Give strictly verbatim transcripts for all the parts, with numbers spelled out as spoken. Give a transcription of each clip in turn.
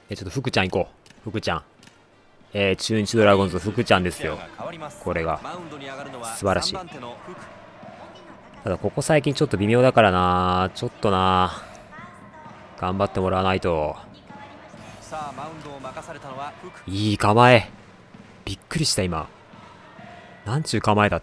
え、ちょっと福ちゃん行こう。福ちゃん。えー、中日ドラゴンズ福ちゃんですよ。これが。素晴らしい。ただ、ここ最近ちょっと微妙だからな。ちょっとな。頑張ってもらわないと。いい構え。びっくりした今。なんちゅう構えだって。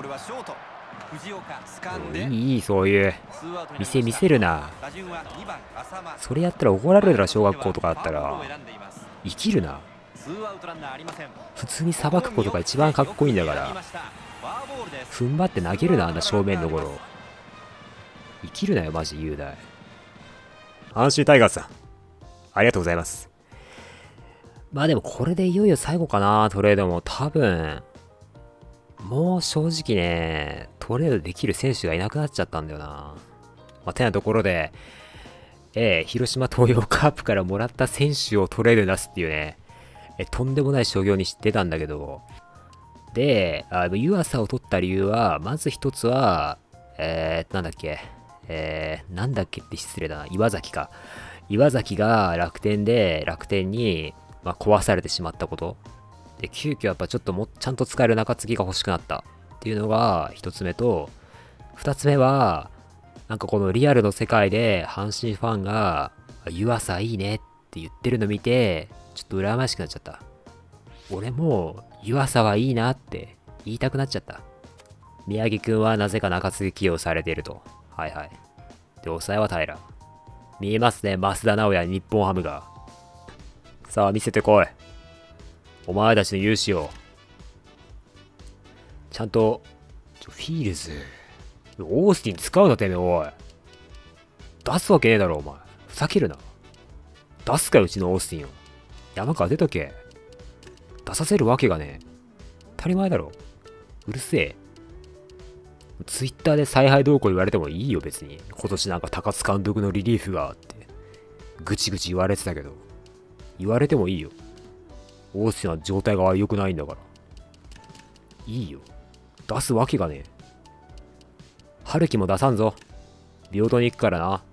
いいいい、そういう店見せるな。それやったら怒られるだろ。小学校とかだったら生きるな。普通にさばくことが一番かっこいいんだから。踏ん張って投げるな、あんな正面のゴロ。生きるなよマジ雄大。阪神タイガースさんありがとうございます。まあでもこれでいよいよ最後かな。トレードも多分もう正直ね、トレードできる選手がいなくなっちゃったんだよな。まあ、てなところで、えー、広島東洋カープからもらった選手をトレードに出すっていうね、えとんでもない商業に知ってたんだけど、で、あの湯浅を取った理由は、まず一つは、えー、なんだっけ、えー、なんだっけって失礼だな、岩崎か。岩崎が楽天で、楽天に、まあ、壊されてしまったこと。で、急遽やっぱちょっともちゃんと使える中継ぎが欲しくなったっていうのが一つ目と、二つ目は、なんかこのリアルの世界で阪神ファンが、湯浅いいねって言ってるの見て、ちょっと羨ましくなっちゃった。俺も湯浅はいいなって言いたくなっちゃった。宮城くんはなぜか中継ぎ起用されていると。はいはい。で、抑えは平。見えますね、増田直也、日本ハムが。さあ、見せてこい。お前たちの勇姿を。ちゃんと、フィールズ。オースティン使うなてめえ、おい。出すわけねえだろ、お前。ふざけるな。出すかよ、うちのオースティンを。山川出とけ。出させるわけがねえ。当たり前だろ。うるせえ。ツイッターで采配どうこう言われてもいいよ、別に。今年なんか高津監督のリリーフがあって。ぐちぐち言われてたけど。言われてもいいよ。オースティンは状態が良くないんだから。いいよ。出すわけがねえ。春樹も出さんぞ。平等に行くからな。